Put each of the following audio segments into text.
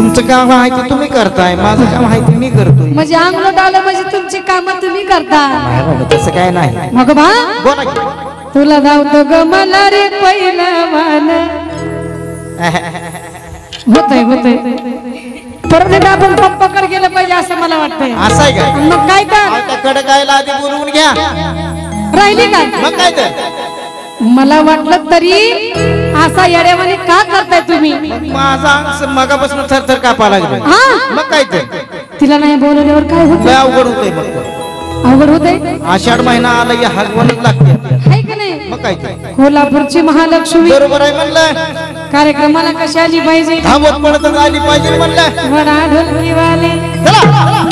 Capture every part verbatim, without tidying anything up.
तुमचं काम आहे ते तुम्ही करताय, माझं काम आहे ते मी करतोय. म्हणजे अंगलट आलं म्हणजे तुमची कामं तुम्ही करता. नाही बाबा तसं काय नाही. मग बा बोला की. तुला धावतो ग मला रे पहिलवान. होतंय होतंय परत एकदा आपण पप्पाकडे गेलं पाहिजे असं मला वाटतंय. असं आहे का? मग काय कर आता कडकायला आधी बोलवून घ्या. राहिली काय? मग काय तर मला वाटलं तरी असा येड्यावानी का करताय तुम्ही? माझा अंग मगापासून थरथर कापा लागला. हा मग काय तर तिला नाही बोलवल्यावर काय होत? लय अवघड होतंय. मग अवघड होतंय. आषाढ महिना आला की हागवणच लागते. आहे का नाही? मग काय तर कोल्हापूरची महालक्ष्मी बरोबर आहे म्हणलं. कार्यक्रमाला कशी आली पाहिजे? धावत पडत आली पाहिजे म्हणलं. वडा ढोलकीवाले चला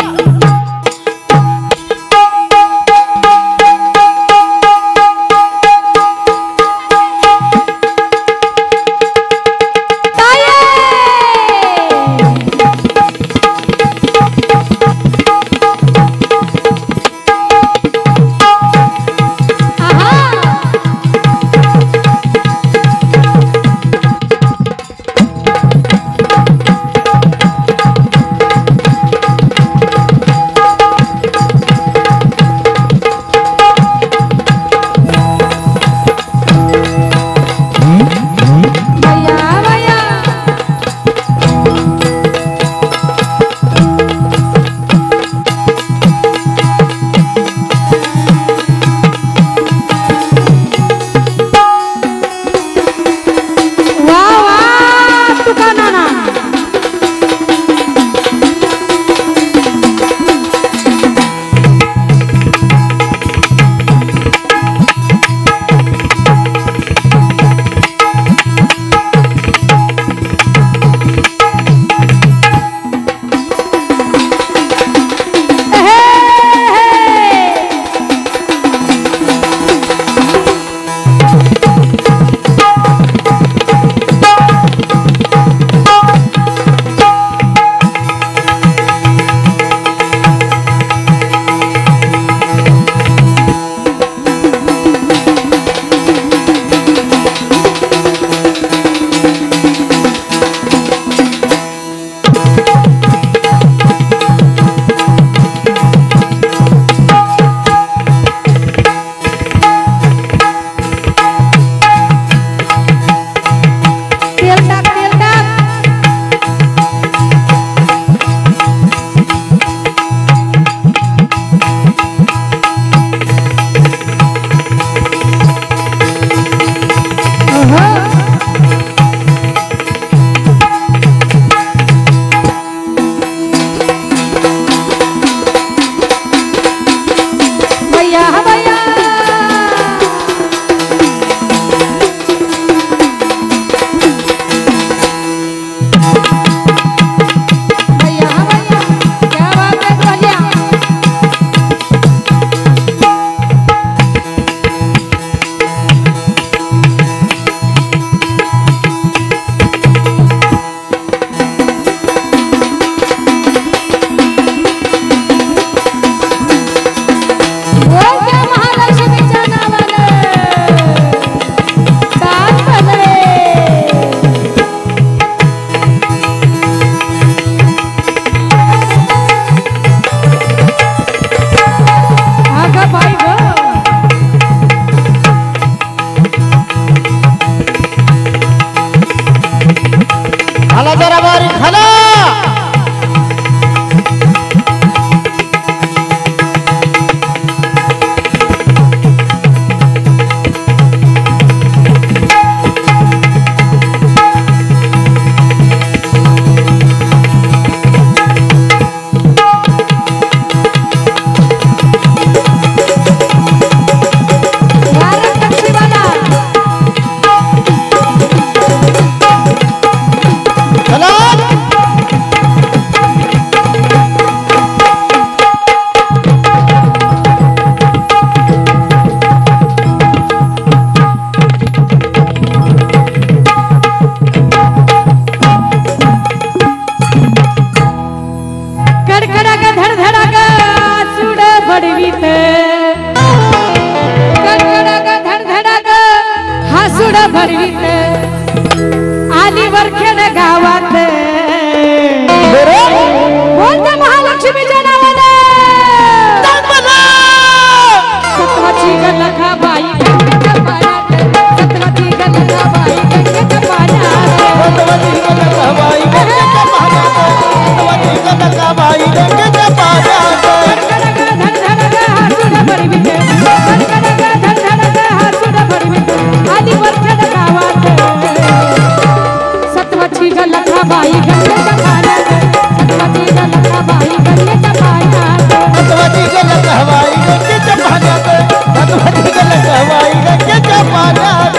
लखाबाई गंगेच्या पाण्यात सत्वाची ग लखाबाई गंगेच्या पाण्यात सत्वाची गलत हवाई गंगेच्या पाण्यात सत्वाची गलत हवाई गंगेच्या पाण्यात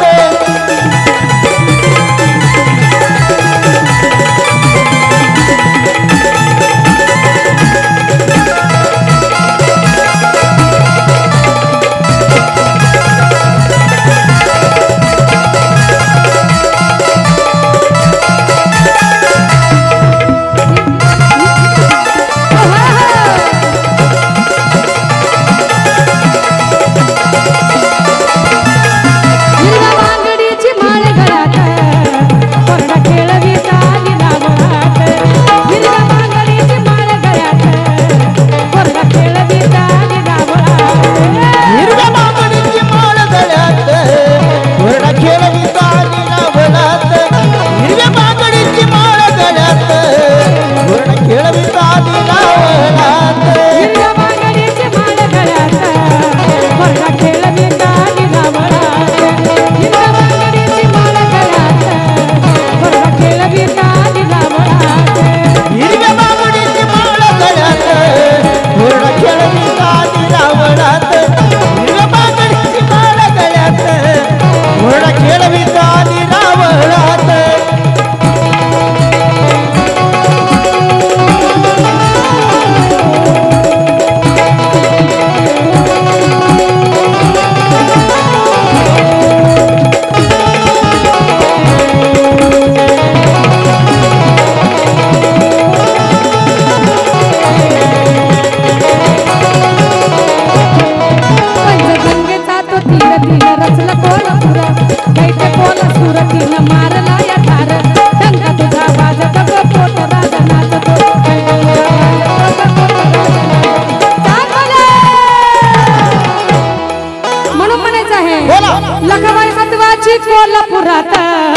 लखाबाई सत्वाची कोल्हापुरात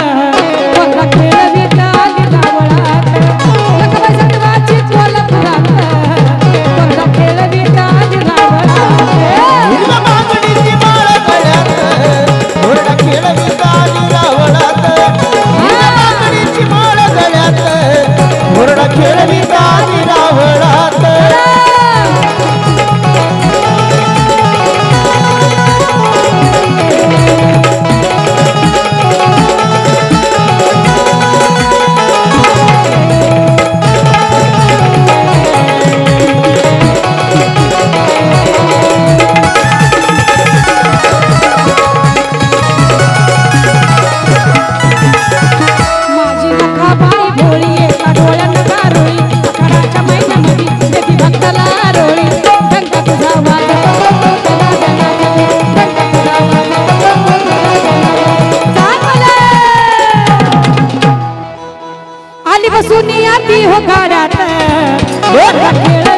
कोल्हा खेळवीत आली रावळात लखाबाई सत्वाची कोल्हापुरात कोल्हा खेळवीत आली रावळात हिरव्या बांगडीची माळ गळ्यात कोल्हा खेळवीत आली रावळात हिरव्या बांगडीची माळ गळ्यात कोल्हा खेळवीत आली रावळात बसून याती हो गाड्यात खेळ